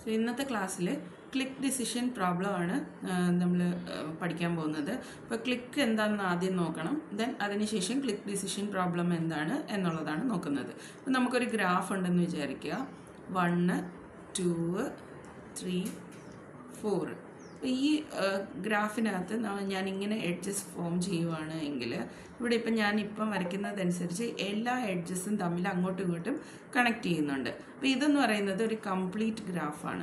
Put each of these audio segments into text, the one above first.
ഇന്നത്തെ ക്ലാസ്സിൽ click decision problem ആണ് നമ്മൾ പഠിക്കാൻ പോകുന്നത്. അപ്പോൾ ക്ലിക്ക് എന്താണെന്ന് ആദ്യം നോക്കണം, ദെൻ അതിനുശേഷം ക്ലിക്ക് ഡിസിഷൻ പ്രോബ്ലം എന്താണ് എന്നുള്ളതാണ് നോക്കുന്നത്. അപ്പോൾ നമുക്കൊരു ഗ്രാഫ് ഉണ്ടെന്ന് വിചാരിക്കുക, 1 2 3 4. അപ്പോൾ ഈ ഗ്രാഫിനകത്ത് ഞാനിങ്ങനെ എഡ്ജസ് ഫോം ചെയ്യുവാണ് എങ്കിൽ ഇവിടെ ഇപ്പം ഞാനിപ്പം വരയ്ക്കുന്നതനുസരിച്ച് എല്ലാ എഡ്ജസും തമ്മിൽ അങ്ങോട്ടും ഇങ്ങോട്ടും കണക്ട് ചെയ്യുന്നുണ്ട്. അപ്പോൾ ഇതെന്ന് പറയുന്നത് ഒരു കംപ്ലീറ്റ് ഗ്രാഫാണ്.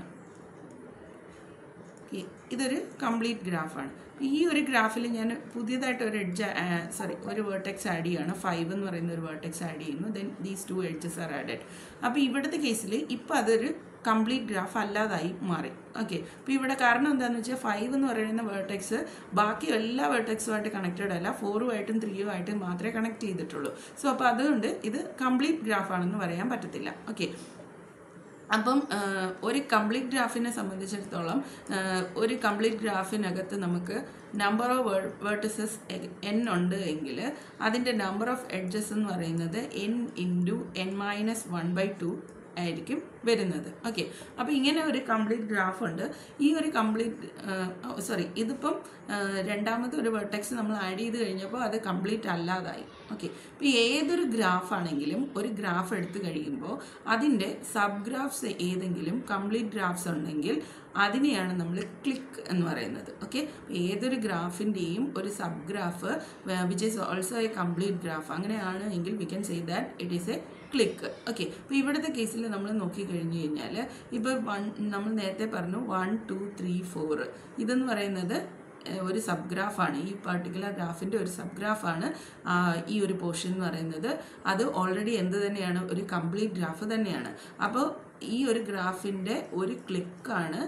ഇതൊരു കംപ്ലീറ്റ് ഗ്രാഫാണ്. ഈ ഒരു ഗ്രാഫിൽ ഞാൻ പുതിയതായിട്ട് ഒരു വേർട്ടെക്സ് ആഡ് ചെയ്യുകയാണ്. 5 എന്ന് പറയുന്ന ഒരു വേർട്ടെക്സ് ആഡ് ചെയ്യുന്നു. Then these 2 edges are added. അപ്പോൾ ഇവിടുത്തെ കേസിൽ ഇപ്പോൾ അതൊരു കംപ്ലീറ്റ് ഗ്രാഫ് അല്ലാതായി മാറി. ഓക്കെ, അപ്പോൾ ഇവിടെ കാരണം എന്താണെന്ന് വെച്ചാൽ 5 എന്ന് പറയുന്ന വേർട്ടെക്സ് ബാക്കി എല്ലാ വേർട്ടെക്സുമായിട്ട് കണക്റ്റഡ് അല്ല, 4ഉമായിട്ടും 3ഉമായിട്ടും മാത്രമേ കണക്ട് ചെയ്തിട്ടുള്ളൂ. സോ അപ്പോൾ അതുകൊണ്ട് ഇത് കംപ്ലീറ്റ് ഗ്രാഫാണെന്ന് പറയാൻ പറ്റത്തില്ല. ഓക്കെ, അപ്പം ഒരു കംപ്ലീറ്റ് ഗ്രാഫിനെ സംബന്ധിച്ചിടത്തോളം ഒരു കംപ്ലീറ്റ് ഗ്രാഫിനകത്ത് നമുക്ക് നമ്പർ ഓഫ് വേർട്ടിസസ് n ഉണ്ട് എങ്കിൽ അതിൻ്റെ നമ്പർ ഓഫ് എഡ്ജസ് എന്ന് പറയുന്നത് n × n-1/2 ആയിരിക്കും വരുന്നത്. ഓക്കെ, അപ്പോൾ ഇങ്ങനെ ഒരു കംപ്ലീറ്റ് ഗ്രാഫ് ഉണ്ട്. ഈ ഒരു ഇതിപ്പം രണ്ടാമത്തെ ഒരു വെർട്ടെക്സ് നമ്മൾ ആഡ് ചെയ്ത് കഴിഞ്ഞപ്പോൾ അത് കംപ്ലീറ്റ് അല്ലാതായി. ഓക്കെ, ഇപ്പോൾ ഏതൊരു ഗ്രാഫാണെങ്കിലും ഒരു ഗ്രാഫ് എടുത്തു കഴിയുമ്പോൾ അതിൻ്റെ സബ് ഗ്രാഫ്സ് ഏതെങ്കിലും കംപ്ലീറ്റ് ഗ്രാഫ്സ് ഉണ്ടെങ്കിൽ അതിനെയാണ് നമ്മൾ ക്ലിക്ക് എന്ന് പറയുന്നത്. ഓക്കെ, ഏതൊരു ഗ്രാഫിൻ്റെയും ഒരു subgraph which is also a complete graph അങ്ങനെയാണ് എങ്കിൽ we can say that it is a clique. Okay, അപ്പോൾ ഇവിടുത്തെ കേസിൽ നമ്മൾ നോക്കിക്കഴിഞ്ഞ് കഴിഞ്ഞാൽ ഇപ്പോൾ നമ്മൾ നേരത്തെ പറഞ്ഞു 1 2 3 4 ഇതെന്ന് പറയുന്നത് ഒരു സബ് ഗ്രാഫാണ്. ഈ പർട്ടിക്കുലർ ഗ്രാഫിൻ്റെ ഒരു സബ് ഗ്രാഫാണ് ഈ ഒരു പോർഷൻ എന്ന് പറയുന്നത്. അത് ഓൾറെഡി എന്ത് തന്നെയാണ്, ഒരു കംപ്ലീറ്റ് ഗ്രാഫ് തന്നെയാണ്. അപ്പോൾ ഈ ഒരു ഗ്രാഫിൻ്റെ ഒരു ക്ലിക്കാണ്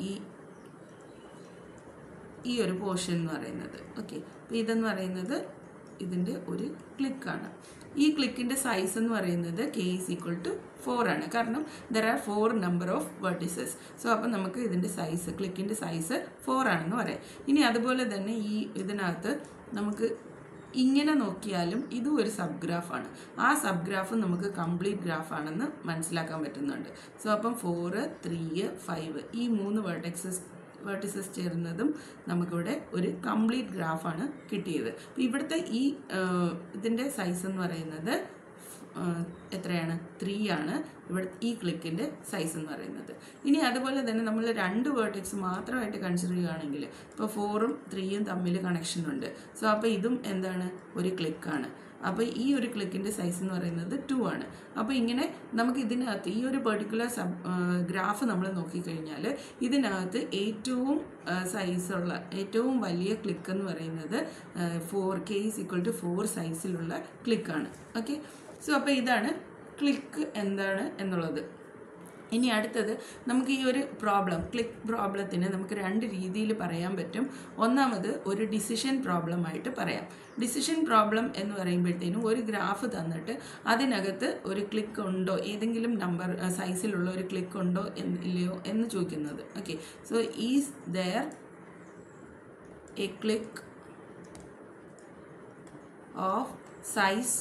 ഈ ഒരു പോർഷൻ എന്ന് പറയുന്നത്. ഓക്കെ, അപ്പോൾ ഇതെന്ന് പറയുന്നത് ഇതിൻ്റെ ഒരു ക്ലിക്കാണ്. ഈ ക്ലിക്കിൻ്റെ സൈസ് എന്ന് പറയുന്നത് k = 4 ആണ്. കാരണം there are 4 number of vertices. So അപ്പം നമുക്ക് ഇതിൻ്റെ സൈസ്, ക്ലിക്കിൻ്റെ സൈസ് 4 ആണെന്ന് പറയാം. ഇനി അതുപോലെ തന്നെ ഈ ഇതിനകത്ത് നമുക്ക് ഇങ്ങനെ നോക്കിയാലും ഇതും ഒരു സബ് ഗ്രാഫാണ്. ആ സബ് ഗ്രാഫ് നമുക്ക് കംപ്ലീറ്റ് ഗ്രാഫാണെന്ന് മനസ്സിലാക്കാൻ പറ്റുന്നുണ്ട്. സോ അപ്പം 4 3 5 ഈ 3 വെർട്ടിസസ് ചേർന്നതും നമുക്കിവിടെ ഒരു കംപ്ലീറ്റ് ഗ്രാഫാണ് കിട്ടിയത്. അപ്പോൾ ഇവിടുത്തെ ഇതിൻ്റെ സൈസ് എന്ന് പറയുന്നത് എത്രയാണ്, 3 ആണ് ഇവിടെ ഈ ക്ലിക്കിൻ്റെ സൈസ് എന്ന് പറയുന്നത്. ഇനി അതുപോലെ തന്നെ നമ്മൾ 2 വേർട്ടെക്സ് മാത്രമായിട്ട് കൺസിഡർ ചെയ്യുകയാണെങ്കിൽ ഇപ്പോൾ 4ഉം 3ഉം തമ്മിൽ കണക്ഷൻ ഉണ്ട്. സോ അപ്പോൾ ഇതും എന്താണ്, ഒരു ക്ലിക്കാണ്. അപ്പോൾ ഈ ഒരു ക്ലിക്കിൻ്റെ സൈസ് എന്ന് പറയുന്നത് 2 ആണ്. അപ്പോൾ ഇങ്ങനെ നമുക്ക് ഇതിനകത്ത് ഈ ഒരു പെർട്ടിക്കുലർ ഗ്രാഫ് നമ്മൾ നോക്കിക്കഴിഞ്ഞാൽ ഇതിനകത്ത് ഏറ്റവും വലിയ ക്ലിക്ക് എന്ന് പറയുന്നത് k = 4 സൈസിലുള്ള ക്ലിക്കാണ്. ഓക്കെ, സോ അപ്പോൾ ഇതാണ് ക്ലിക്ക് എന്താണ് എന്നുള്ളത്. ഇനി അടുത്തത് നമുക്ക് ഈ ഒരു ക്ലിക്ക് പ്രോബ്ലത്തിന് നമുക്ക് 2 രീതിയിൽ പറയാൻ പറ്റും. ഒന്നാമത് ഒരു ഡിസിഷൻ പ്രോബ്ലമായിട്ട് പറയാം. ഡിസിഷൻ പ്രോബ്ലം എന്ന് പറയുമ്പോഴത്തേനും ഒരു ഗ്രാഫ് തന്നിട്ട് അതിനകത്ത് ഒരു ക്ലിക്ക് ഉണ്ടോ, ഏതെങ്കിലും നമ്പർ സൈസിലുള്ള ഒരു ക്ലിക്ക് ഉണ്ടോ ഇല്ലയോ എന്ന് ചോദിക്കുന്നത്. Okay, so is there a clique of size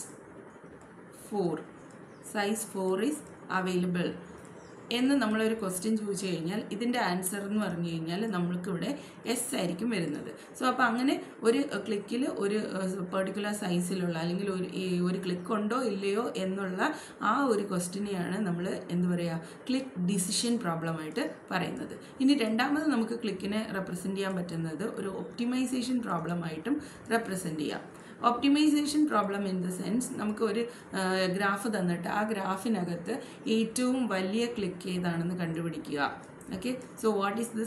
4 is available എന്ന് നമ്മളൊരു ക്വസ്റ്റ്യൻ ചോദിച്ചു കഴിഞ്ഞാൽ ഇതിൻ്റെ ആൻസർ എന്ന് പറഞ്ഞു കഴിഞ്ഞാൽ നമ്മൾക്കിവിടെ എസ് ആയിരിക്കും വരുന്നത്. സോ അപ്പോൾ അങ്ങനെ ഒരു ക്ലിക്കിൽ ഒരു പെർട്ടിക്കുലർ സൈസിലുള്ള അല്ലെങ്കിൽ ഒരു ക്ലിക്ക് ഉണ്ടോ ഇല്ലയോ എന്നുള്ള ആ ഒരു ക്വസ്റ്റ്യനെയാണ് നമ്മൾ എന്ത് പറയുക, ക്ലിക്ക് ഡിസിഷൻ പ്രോബ്ലമായിട്ട് പറയുന്നത്. ഇനി രണ്ടാമത് നമുക്ക് ക്ലിക്കിനെ റെപ്രസെൻറ്റ് ചെയ്യാൻ പറ്റുന്നത് ഒരു ഒപ്റ്റിമൈസേഷൻ പ്രോബ്ലമായിട്ടും റെപ്രസെൻറ്റ് ചെയ്യാം. Optimisation problem in the sense നമുക്ക് ഒരു ഗ്രാഫ് തന്നിട്ട് ആ ഗ്രാഫിനകത്ത് ഏറ്റവും വലിയ ക്ലിക്ക് ഏതാണെന്ന് കണ്ടുപിടിക്കുക. Okay, so what is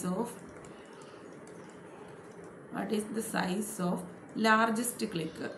the size of largest clique?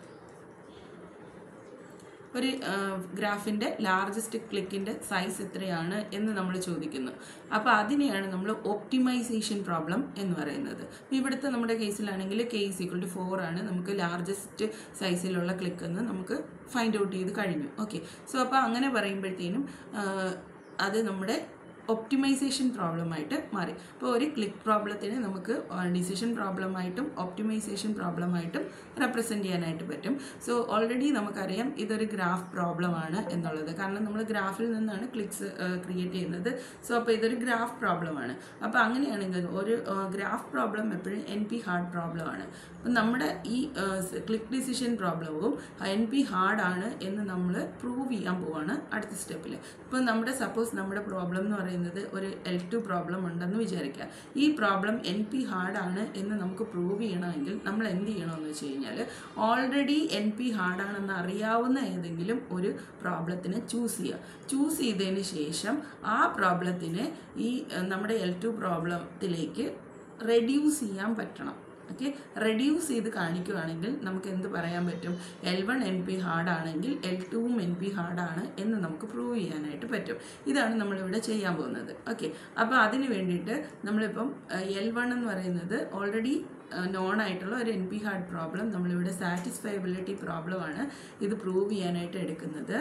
ഒരു ഗ്രാഫിൻ്റെ ലാർജസ്റ്റ് ക്ലിക്കിൻ്റെ സൈസ് എത്രയാണ് എന്ന് നമ്മൾ ചോദിക്കുന്നു. അപ്പോൾ അതിനെയാണ് നമ്മൾ ഒപ്റ്റിമൈസേഷൻ പ്രോബ്ലം എന്ന് പറയുന്നത്. ഇവിടുത്തെ നമ്മുടെ കേസിലാണെങ്കിൽ k = 4 ആണ് നമുക്ക് ലാർജസ്റ്റ് സൈസിലുള്ള ക്ലിക്ക് എന്ന് നമുക്ക് ഫൈൻഡ് ഔട്ട് ചെയ്ത് കഴിഞ്ഞു. ഓക്കെ, സോ അപ്പോൾ അങ്ങനെ പറയുമ്പോഴത്തേനും അത് നമ്മുടെ ഒപ്റ്റിമൈസേഷൻ പ്രോബ്ലമായിട്ട് മാറി. അപ്പോൾ ഒരു ക്ലിക്ക് പ്രോബ്ലത്തിന് നമുക്ക് ഡിസിഷൻ പ്രോബ്ലമായിട്ടും ഒപ്റ്റിമൈസേഷൻ പ്രോബ്ലമായിട്ടും റെപ്രസെൻറ്റ് ചെയ്യാനായിട്ട് പറ്റും. സോ ഓൾറെഡി നമുക്കറിയാം ഇതൊരു ഗ്രാഫ് പ്രോബ്ലമാണ് എന്നുള്ളത്, കാരണം നമ്മൾ ഗ്രാഫിൽ നിന്നാണ് ക്ലിക്സ് ക്രിയേറ്റ് ചെയ്യുന്നത്. സോ അപ്പോൾ ഇതൊരു ഗ്രാഫ് പ്രോബ്ലമാണ്. അപ്പോൾ അങ്ങനെയാണെങ്കിൽ ഒരു ഗ്രാഫ് പ്രോബ്ലം എപ്പോഴും NP ഹാർഡ് പ്രോബ്ലമാണ്. അപ്പം നമ്മുടെ ഈ ക്ലിക്ക് ഡിസിഷൻ പ്രോബ്ലവും NP ഹാർഡാണ് എന്ന് നമ്മൾ പ്രൂവ് ചെയ്യാൻ പോവാണ് അടുത്ത സ്റ്റെപ്പിൽ. ഇപ്പോൾ സപ്പോസ് നമ്മുടെ പ്രോബ്ലം എന്ന് പറയുന്നത് ഒരു L2 പ്രോബ്ലം ഉണ്ടെന്ന് വിചാരിക്കുക. ഈ പ്രോബ്ലം NP ഹാർഡാണ് എന്ന് നമുക്ക് പ്രൂവ് ചെയ്യണമെങ്കിൽ നമ്മൾ എന്ത് ചെയ്യണമെന്ന് വെച്ച് കഴിഞ്ഞാൽ ഓൾറെഡി NP ഹാർഡാണെന്ന് അറിയാവുന്ന ഏതെങ്കിലും ഒരു പ്രോബ്ലത്തിനെ ചൂസ് ചെയ്തതിന് ശേഷം ആ പ്രോബ്ലത്തിനെ ഈ നമ്മുടെ L2 പ്രോബ്ലത്തിലേക്ക് റെഡ്യൂസ് ചെയ്യാൻ പറ്റണം. ഓക്കെ, റെഡ്യൂസ് ചെയ്ത് കാണിക്കുകയാണെങ്കിൽ നമുക്ക് എന്ത് പറയാൻ പറ്റും? L1 NP ഹാർഡാണെങ്കിൽ L2ഉം NP ഹാർഡാണ് എന്ന് നമുക്ക് പ്രൂവ് ചെയ്യാനായിട്ട് പറ്റും. ഇതാണ് നമ്മളിവിടെ ചെയ്യാൻ പോകുന്നത്. ഓക്കെ, അപ്പോൾ അതിന് വേണ്ടിയിട്ട് നമ്മളിപ്പം L1 എന്ന് പറയുന്നത് ഓൾറെഡി നോൺ ആയിട്ടുള്ള ഒരു NP ഹാർഡ് പ്രോബ്ലം നമ്മളിവിടെ സാറ്റിസ്ഫയബിലിറ്റി പ്രോബ്ലമാണ് ഇത് പ്രൂവ് ചെയ്യാനായിട്ട് എടുക്കുന്നത്.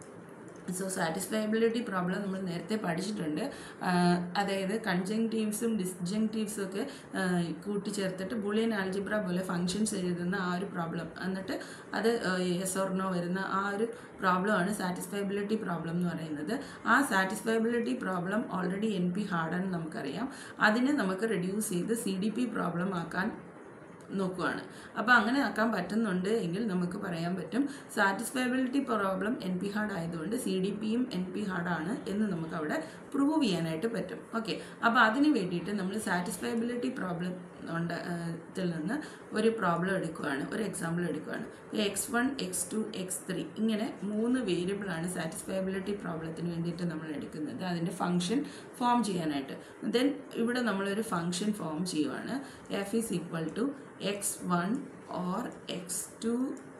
സോ സാറ്റിസ്ഫയബിലിറ്റി പ്രോബ്ലം നമ്മൾ നേരത്തെ പഠിച്ചിട്ടുണ്ട്. അതായത് കൺജങ്ക്റ്റീവ്സും ഡിസ്ജങ്ക്റ്റീവ്സും ഒക്കെ കൂട്ടിച്ചേർത്തിട്ട് ബൂളിയൻ ആൽജിബ്ര പോലെ ഫങ്ഷൻസ് എഴുതുന്ന ആ ഒരു പ്രോബ്ലം, എന്നിട്ട് അത് യെസ് ഓർ നോ വരുന്ന ആ ഒരു പ്രോബ്ലമാണ് സാറ്റിസ്ഫയബിലിറ്റി പ്രോബ്ലം എന്ന് പറയുന്നത്. ആ സാറ്റിസ്ഫയബിലിറ്റി പ്രോബ്ലം ഓൾറെഡി NP ഹാർഡാണെന്ന് നമുക്കറിയാം. അതിനെ നമുക്ക് റെഡ്യൂസ് ചെയ്ത് CDP പ്രോബ്ലം ആക്കാൻ നോക്കുകയാണ്. അപ്പോൾ അങ്ങനെ ആക്കാൻ പറ്റുന്നുണ്ട് എങ്കിൽ നമുക്ക് പറയാൻ പറ്റും സാറ്റിസ്ഫയബിലിറ്റി പ്രോബ്ലം NP ഹാർഡ് ആയതുകൊണ്ട് CDPയും NP ഹാർഡാണ് എന്ന് നമുക്ക് അവിടെ പ്രൂവ് ചെയ്യാനായിട്ട് പറ്റും. ഓക്കെ, അപ്പോൾ അതിന് വേണ്ടിയിട്ട് നമ്മൾ സാറ്റിസ്ഫയബിലിറ്റി പ്രോബ്ലം ത്തിൽ നിന്ന് ഒരു പ്രോബ്ലം എടുക്കുകയാണ്, ഒരു എക്സാമ്പിൾ എടുക്കുകയാണ്. X1, X2, X3 ഇങ്ങനെ 3 വേരിയബിളാണ് സാറ്റിസ്ഫയബിലിറ്റി പ്രോബ്ലത്തിന് വേണ്ടിയിട്ട് നമ്മൾ എടുക്കുന്നത്, അതിൻ്റെ ഫംഗ്ഷൻ ഫോം ചെയ്യാനായിട്ട്. ദെൻ ഇവിടെ നമ്മളൊരു ഫംഗ്ഷൻ ഫോം ചെയ്യുവാണ്. F is equal to X1 or X2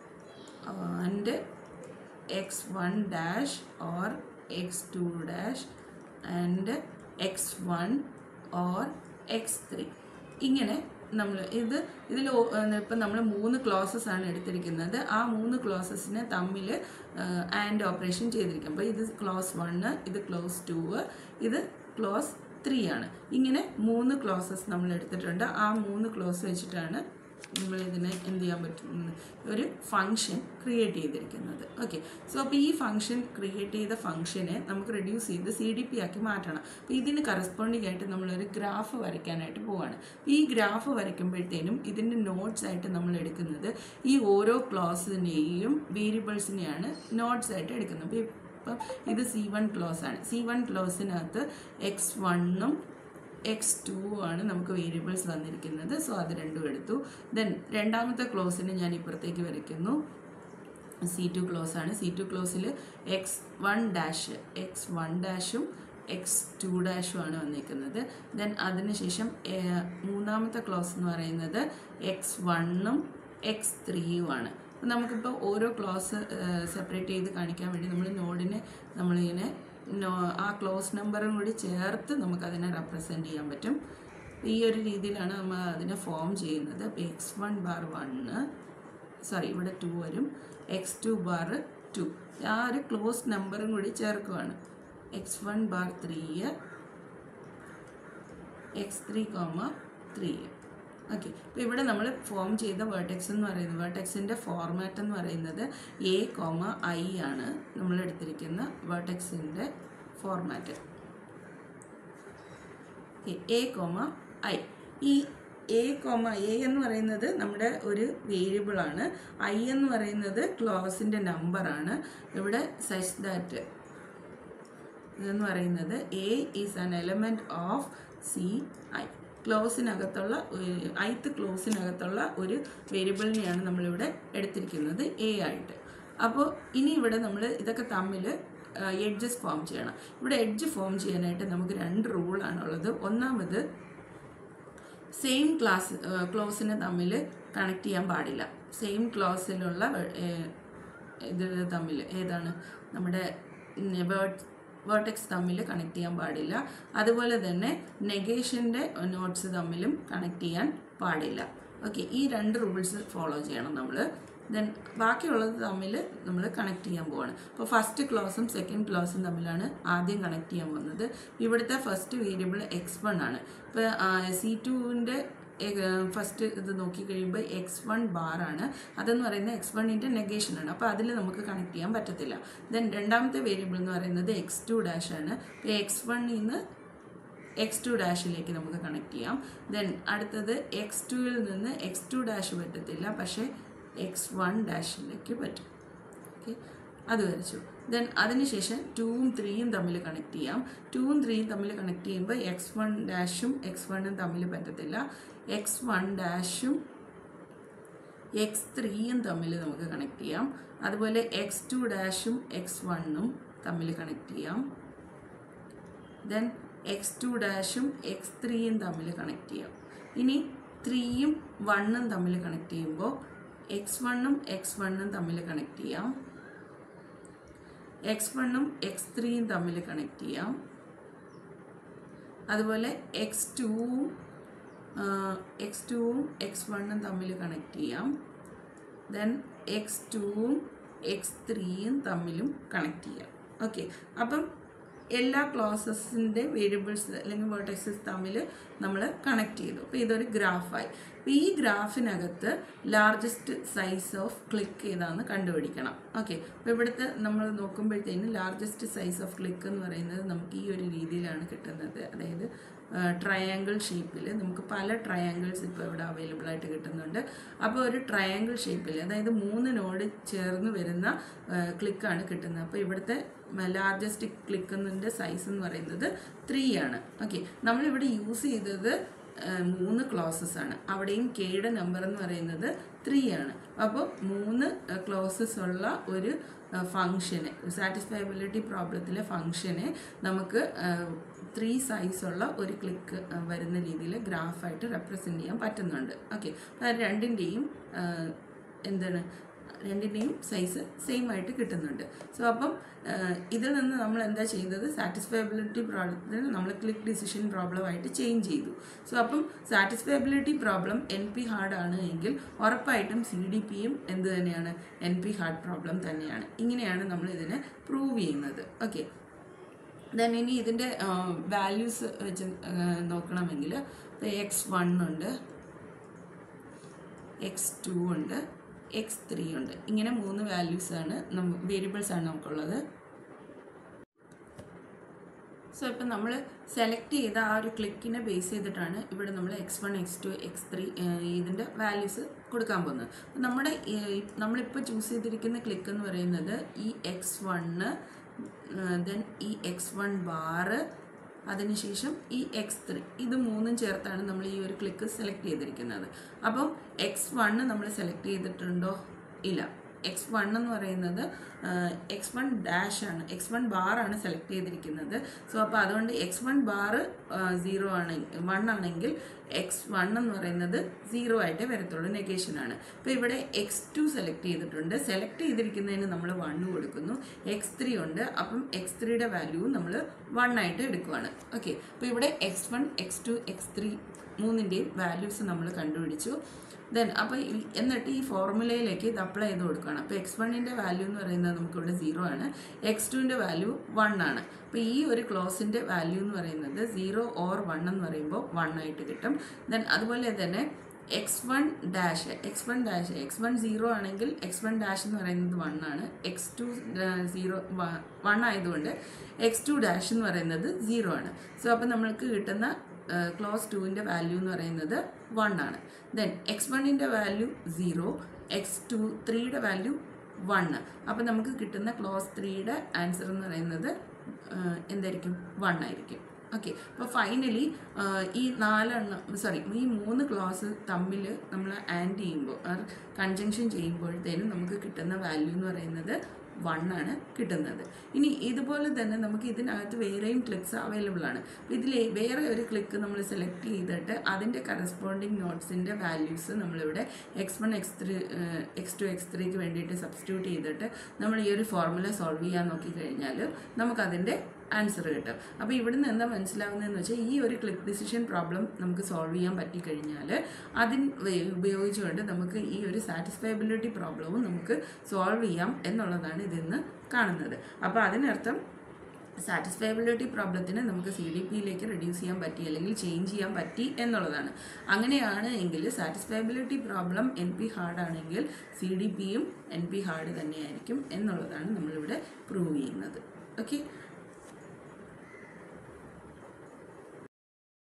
and X1 dash or X2 dash and X1 or X3 ഇങ്ങനെ നമ്മൾ ഇതിൽ ഇപ്പം നമ്മൾ 3 ക്ലോസസ് ആണ് എടുത്തിരിക്കുന്നത്. ആ 3 ക്ലോസസിനെ തമ്മിൽ ആൻഡ് ഓപ്പറേഷൻ ചെയ്തിരിക്കും. അപ്പോൾ ഇത് ക്ലോസ് 1, ഇത് ക്ലോസ് 2, ഇത് ക്ലോസ് 3 ആണ്. ഇങ്ങനെ 3 ക്ലോസസ് നമ്മൾ എടുത്തിട്ടുണ്ട്. ആ 3 ക്ലോസ് വെച്ചിട്ടാണ് നമ്മളിതിനെ എന്ത് ചെയ്യാൻ പറ്റും, ഒരു ഫംഗ്ഷൻ ക്രിയേറ്റ് ചെയ്തിരിക്കുന്നത്. ഓക്കെ, സോ അപ്പോൾ ഈ ഫംഗ്ഷൻ ക്രിയേറ്റ് ചെയ്ത ഫംഗ്ഷനെ നമുക്ക് റെഡ്യൂസ് ചെയ്ത് CDP ആക്കി മാറ്റണം. അപ്പോൾ ഇതിന് കറസ്പോണ്ടിങ് ആയിട്ട് നമ്മളൊരു ഗ്രാഫ് വരയ്ക്കാനായിട്ട് പോവാണ്. ഈ ഗ്രാഫ് വരയ്ക്കുമ്പോഴത്തേനും ഇതിൻ്റെ നോട്ട്സ് ആയിട്ട് നമ്മൾ എടുക്കുന്നത് ഈ ഓരോ ക്ലോസിനെയും വേരിയബിൾസിനെയാണ് നോട്ട്സ് ആയിട്ട് എടുക്കുന്നത്. അപ്പോൾ ഇപ്പം ഇത് C1 ക്ലോസ് ആണ്. C1 ക്ലോസിനകത്ത് X1ഉം X2 ആണ് നമുക്ക് വേരിയബിൾസ് വന്നിരിക്കുന്നത്. സോ അത് രണ്ടും എടുത്തു. ദെൻ രണ്ടാമത്തെ ക്ലോസിന് ഞാൻ ഇപ്പുറത്തേക്ക് വരയ്ക്കുന്നു. C2 ക്ലോസ് ആണ്. C2 ക്ലോസിൽ X1 ഡാഷും X2 ഡാഷും ആണ് വന്നിരിക്കുന്നത്. ദെൻ അതിനുശേഷം മൂന്നാമത്തെ ക്ലോസ് എന്ന് പറയുന്നത് X1ഉം X3ഉം ആണ്. അപ്പോൾ നമുക്കിപ്പോൾ ഓരോ ക്ലോസ് സെപ്പറേറ്റ് ചെയ്ത് കാണിക്കാൻ വേണ്ടി നമ്മൾ നോഡിനെ നമ്മളിങ്ങനെ ആ ക്ലോസ് നമ്പറും കൂടി ചേർത്ത് നമുക്കതിനെ റെപ്രസെൻറ്റ് ചെയ്യാൻ പറ്റും. ഈ ഒരു രീതിയിലാണ് നമ്മൾ അതിനെ ഫോം ചെയ്യുന്നത്. അപ്പോൾ X1 ബാർ 1, ഇവിടെ 2 വരും, X2 ബാർ 2, ആ ഒരു ക്ലോസ് നമ്പറും കൂടി ചേർക്കുവാണ്. X1 bar 3, X3, 3. ഓക്കെ, അപ്പോൾ ഇവിടെ നമ്മൾ ഫോം ചെയ്ത വേർട്ടെക്സ് എന്ന് പറയുന്നത്, വേർട്ടെക്സിൻ്റെ ഫോർമാറ്റ് എന്ന് പറയുന്നത് A, I ആണ് നമ്മൾ എടുത്തിരിക്കുന്ന വേർട്ടെക്സിൻ്റെ ഫോർമാറ്റ്. A, I. ഈ A എന്ന് പറയുന്നത് നമ്മുടെ ഒരു വേരിയബിളാണ്. I എന്ന് പറയുന്നത് ക്ലോസിൻ്റെ നമ്പറാണ്. ഇവിടെ സച്ച് ദാറ്റ് ഇതെന്ന് പറയുന്നത് A is an element of CI. ക്ലോസിനകത്തുള്ള ith ക്ലോസിനകത്തുള്ള ഒരു വേരിയബിളിനെയാണ് നമ്മളിവിടെ എടുത്തിരിക്കുന്നത് A ആയിട്ട്. അപ്പോൾ ഇനി ഇവിടെ നമ്മൾ ഇതൊക്കെ തമ്മിൽ എഡ്ജസ് ഫോം ചെയ്യണം. ഇവിടെ എഡ്ജ് ഫോം ചെയ്യാനായിട്ട് നമുക്ക് 2 റൂളാണുള്ളത്. ഒന്നാമത് സെയിം ക്ലോസിനെ തമ്മിൽ കണക്ട് ചെയ്യാൻ പാടില്ല. സെയിം ക്ലോസിലുള്ള ഇത് തമ്മിൽ ഏതാണ് നമ്മുടെ വേർട്ടെക്സ് തമ്മിൽ കണക്ട് ചെയ്യാൻ പാടില്ല. അതുപോലെ തന്നെ നെഗേഷൻ്റെ നോട്ട്സ് തമ്മിലും കണക്ട് ചെയ്യാൻ പാടില്ല. ഓക്കെ, ഈ 2 റൂൾസ് ഫോളോ ചെയ്യണം നമ്മൾ. ദെൻ ബാക്കിയുള്ളത് തമ്മിൽ നമ്മൾ കണക്ട് ചെയ്യാൻ പോവാണ്. അപ്പോൾ ഫസ്റ്റ് ക്ലോസും സെക്കൻഡ് ക്ലോസും തമ്മിലാണ് ആദ്യം കണക്ട് ചെയ്യാൻ പോകുന്നത്. ഇവിടുത്തെ ഫസ്റ്റ് വേരിയബിൾ x1 ആണ്. ഇപ്പോൾ C2ൻ്റെ ഫസ്റ്റ് ഇത് നോക്കിക്കഴിയുമ്പോൾ x1 ബാറാണ്. അതെന്ന് പറയുന്നത് x1ൻ്റെ നെഗേഷനാണ്. അപ്പോൾ അതിൽ നമുക്ക് കണക്ട് ചെയ്യാൻ പറ്റത്തില്ല. ദെൻ രണ്ടാമത്തെ വേരിയബിൾ എന്ന് പറയുന്നത് x2 ഡാഷ് ആണ്. ഇപ്പോൾ x1ൽ നിന്ന് x2 ഡാഷിലേക്ക് നമുക്ക് കണക്ട് ചെയ്യാം. ദെൻ അടുത്തത് x2ൽ നിന്ന് x2 ഡാഷ് പറ്റത്തില്ല, പക്ഷേ x1 ഡാഷിലേക്ക് പറ്റും. ഓക്കെ, അത് വരച്ചു. ദെൻ അതിനുശേഷം 2ഉം 3യും തമ്മിൽ കണക്ട് ചെയ്യാം. 2ഉം 3യും തമ്മിൽ കണക്ട് ചെയ്യുമ്പോൾ x1 ഡാഷും x1ഉം തമ്മിൽ പറ്റത്തില്ല. x1 ഡാഷും x3യും തമ്മിൽ നമുക്ക് കണക്ട് ചെയ്യാം. അതുപോലെ x2 ഡാഷും x1ഉം തമ്മിൽ കണക്ട് ചെയ്യാം. ദെൻ x2 ഡാഷും x3യും തമ്മിൽ കണക്ട് ചെയ്യാം. ഇനി 3യും 1ഉം തമ്മിൽ കണക്ട് ചെയ്യുമ്പോൾ x1ഉം x1ഉം തമ്മിൽ കണക്ട് ചെയ്യാം. x1ഉം x3യും തമ്മിൽ കണക്ട് ചെയ്യാം. അതുപോലെ x2ഉം x1ഉം തമ്മിൽ കണക്ട് ചെയ്യാം. ദെൻ x2ഉം x3യും തമ്മിലും കണക്ട് ചെയ്യാം. ഓക്കെ, അപ്പം എല്ലാ ക്ലോസസിൻ്റെ വേരിയബിൾസ് അല്ലെങ്കിൽ വേർട്ടക്സസ് തമ്മിൽ നമ്മൾ കണക്ട് ചെയ്തു. അപ്പോൾ ഇതൊരു ഗ്രാഫായി. അപ്പോൾ ഈ ഗ്രാഫിനകത്ത് ലാർജസ്റ്റ് സൈസ് ഓഫ് ക്ലിക്ക് ഏതാണെന്ന് കണ്ടുപിടിക്കണം. ഓക്കെ, അപ്പോൾ ഇവിടുത്തെ നമ്മൾ നോക്കുമ്പോഴത്തേനും ലാർജസ്റ്റ് സൈസ് ഓഫ് ക്ലിക്ക് എന്ന് പറയുന്നത് നമുക്ക് ഈ ഒരു രീതിയിലാണ് കിട്ടുന്നത്. അതായത് ട്രയാങ്കിൾ ഷേപ്പിൽ നമുക്ക് പല ട്രയാങ്കിൾസ് ഇപ്പോൾ ഇവിടെ അവൈലബിൾ ആയിട്ട് കിട്ടുന്നുണ്ട്. അപ്പോൾ ഒരു ട്രയാങ്കിൾ ഷേപ്പിൽ, അതായത് 3 നോഡ് ചേർന്ന് വരുന്ന ക്ലിക്കാണ് കിട്ടുന്നത്. അപ്പോൾ ഇവിടുത്തെ ലാർജസ്റ്റ് ക്ലിക്കിൻ്റെ സൈസ് എന്ന് പറയുന്നത് 3 ആണ്. ഓക്കെ, നമ്മളിവിടെ യൂസ് ചെയ്തത് 3 ക്ലോസസ് ആണ്. അവിടെയും കെയുടെ നമ്പർ എന്ന് പറയുന്നത് 3 ആണ്. അപ്പോൾ 3 ക്ലോസസ് ഉള്ള ഒരു ഫങ്ഷന്, സാറ്റിസ്ഫയബിലിറ്റി പ്രോബ്ലത്തിലെ ഫങ്ഷനെ നമുക്ക് 3 സൈസുള്ള ഒരു ക്ലിക്ക് വരുന്ന രീതിയിൽ ഗ്രാഫായിട്ട് റെപ്രസെൻറ്റ് ചെയ്യാൻ പറ്റുന്നുണ്ട്. ഓക്കെ, രണ്ടിൻ്റെയും സൈസ് സെയിം ആയിട്ട് കിട്ടുന്നുണ്ട്. സോ അപ്പം ഇതിൽ നിന്ന് നമ്മൾ എന്താ ചെയ്യുന്നത്, സാറ്റിസ്ഫയബിലിറ്റി പ്രോബ്ലത്തിന് നമ്മൾ ക്ലിക്ക് ഡിസിഷൻ പ്രോബ്ലമായിട്ട് ചേഞ്ച് ചെയ്തു. സോ അപ്പം സാറ്റിസ്ഫയബിലിറ്റി പ്രോബ്ലം NP ഹാർഡ് ആണ് എങ്കിൽ ഉറപ്പായിട്ടും CDPയും എന്ത് തന്നെയാണ്, NP ഹാർഡ് പ്രോബ്ലം തന്നെയാണ്. ഇങ്ങനെയാണ് നമ്മൾ ഇതിനെ പ്രൂവ് ചെയ്യുന്നത്. ഓക്കെ, ദെൻ ഇനി ഇതിൻ്റെ വാല്യൂസ് വെച്ച് നോക്കണമെങ്കിൽ x1 ഉണ്ട്, x2 ഉണ്ട്, x3 ഉണ്ട്. ഇങ്ങനെ 3 വാല്യൂസാണ് വേരിയബിൾസാണ് നമുക്കുള്ളത്. സോ ഇപ്പം നമ്മൾ സെലക്ട് ചെയ്ത ആ ഒരു ക്ലിക്കിനെ ബേസ് ചെയ്തിട്ടാണ് ഇവിടെ നമ്മൾ x1, x2, x3 ഇതിൻ്റെ വാല്യൂസ് കൊടുക്കാൻ പോകുന്നത്. നമ്മളിപ്പോൾ ചൂസ് ചെയ്തിരിക്കുന്ന ക്ലിക്ക് എന്ന് പറയുന്നത് ഈ x1, ദെൻ ഈ x1 ബാറ്, അതിനുശേഷം ഈ x3, ഇത് 3ഉം ചേർത്താണ് നമ്മൾ ഈ ഒരു ക്ലിക്ക് സെലക്ട് ചെയ്തിരിക്കുന്നത്. അപ്പം x1 നമ്മൾ സെലക്ട് ചെയ്തിട്ടുണ്ടോ? ഇല്ല. x1 എന്ന് പറയുന്നത് x1 ഡാഷ് ആണ്, x1 ബാറാണ് സെലക്ട് ചെയ്തിരിക്കുന്നത്. സോ അപ്പോൾ അതുകൊണ്ട് x1 ബാറ് 1 ആണെങ്കിൽ x1 എന്ന് പറയുന്നത് 0 ആയിട്ടേ വരത്തുള്ളൂ, നെഗേഷനാണ്. അപ്പോൾ ഇവിടെ x2 സെലക്ട് ചെയ്തിട്ടുണ്ട്. സെലക്ട് ചെയ്തിരിക്കുന്നതിന് നമ്മൾ 1 കൊടുക്കുന്നു. x3 ഉണ്ട്, അപ്പം x3യുടെ വാല്യൂവും നമ്മൾ 1 ആയിട്ട് എടുക്കുവാണ്. ഓക്കെ, അപ്പോൾ ഇവിടെ x1, x2, x3 മൂന്നിൻ്റെയും വാല്യൂസ് നമ്മൾ കണ്ടുപിടിച്ചു. ദെൻ അപ്പോൾ എന്നിട്ട് ഈ ഫോർമുലയിലേക്ക് ഇത് അപ്ലൈ ചെയ്ത് കൊടുക്കുകയാണ്. അപ്പോൾ x1ൻ്റെ വാല്യൂ എന്ന് പറയുന്നത് നമുക്കിവിടെ 0 ആണ്, x2ൻ്റെ വാല്യൂ 1 ആണ്. അപ്പോൾ ഈ ഒരു ക്ലോസിൻ്റെ വാല്യൂ എന്ന് പറയുന്നത് 0 or 1 എന്ന് പറയുമ്പോൾ 1 ആയിട്ട് കിട്ടും. ദെൻ അതുപോലെ തന്നെ x1 ഡാഷ് 0 ആണെങ്കിൽ x1 ഡാഷ് എന്ന് പറയുന്നത് 1 ആണ്, x2 1 ആയതുകൊണ്ട് x2 ഡാഷ് എന്ന് പറയുന്നത് 0 ആണ്. സോ അപ്പോൾ നമ്മൾക്ക് കിട്ടുന്ന ക്ലോസ് 2ൻ്റെ വാല്യൂ എന്ന് പറയുന്നത് 1 ആണ്. ദെൻ x1ൻ്റെ വാല്യൂ 0, x3യുടെ വാല്യൂ 1. അപ്പോൾ നമുക്ക് കിട്ടുന്ന ക്ലോസ് 3യുടെ ആൻസർ എന്ന് പറയുന്നത് എന്തായിരിക്കും? 1 ആയിരിക്കും. ഓക്കെ, അപ്പോൾ ഫൈനലി ഈ 3 ക്ലോസ് തമ്മിൽ നമ്മൾ ആൻഡ് ചെയ്യുമ്പോൾ കൺജങ്ഷൻ ചെയ്യുമ്പോഴത്തേനും നമുക്ക് കിട്ടുന്ന വാല്യൂ എന്ന് പറയുന്നത് 1 ആണ് കിട്ടുന്നത്. ഇനി ഇതുപോലെ തന്നെ നമുക്ക് ഇതിനകത്ത് വേറെയും ക്ലിക്സ് അവൈലബിൾ ആണ്. ഇതിൽ വേറെ ഒരു ക്ലിക്ക് നമ്മൾ സെലക്ട് ചെയ്തിട്ട് അതിൻ്റെ കറസ്പോണ്ടിങ് നോട്ട്സിൻ്റെ വാല്യൂസ് നമ്മളിവിടെ x1, x2, x3ക്ക് വേണ്ടിയിട്ട് സബ്സ്റ്റിറ്റ്യൂട്ട് ചെയ്തിട്ട് നമ്മൾ ഈ ഒരു ഫോർമുല സോൾവ് ചെയ്യാൻ നോക്കിക്കഴിഞ്ഞാൽ നമുക്കതിൻ്റെ ആൻസർ കിട്ടും. അപ്പോൾ ഇവിടുന്ന് എന്താ മനസ്സിലാവുന്നതെന്ന് വെച്ചാൽ ഈ ഒരു ക്ലിക്ക് ഡിസിഷൻ പ്രോബ്ലം നമുക്ക് സോൾവ് ചെയ്യാൻ പറ്റിക്കഴിഞ്ഞാൽ ഉപയോഗിച്ചുകൊണ്ട് നമുക്ക് ഈ ഒരു സാറ്റിസ്ഫയബിലിറ്റി പ്രോബ്ലവും നമുക്ക് സോൾവ് ചെയ്യാം എന്നുള്ളതാണ് ഇതിന്ന് കാണുന്നത്. അപ്പോൾ അതിനർത്ഥം സാറ്റിസ്ഫയബിലിറ്റി പ്രോബ്ലത്തിന് നമുക്ക് CDPയിലേക്ക് റെഡ്യൂസ് ചെയ്യാൻ പറ്റി അല്ലെങ്കിൽ ചേഞ്ച് ചെയ്യാൻ പറ്റി എന്നുള്ളതാണ്. അങ്ങനെയാണ് എങ്കിൽ സാറ്റിസ്ഫയബിലിറ്റി പ്രോബ്ലം NP ഹാർഡ് ആണെങ്കിൽ CDPയും NP ഹാർഡ് തന്നെയായിരിക്കും എന്നുള്ളതാണ് നമ്മളിവിടെ പ്രൂവ് ചെയ്യുന്നത്. ഓക്കെ.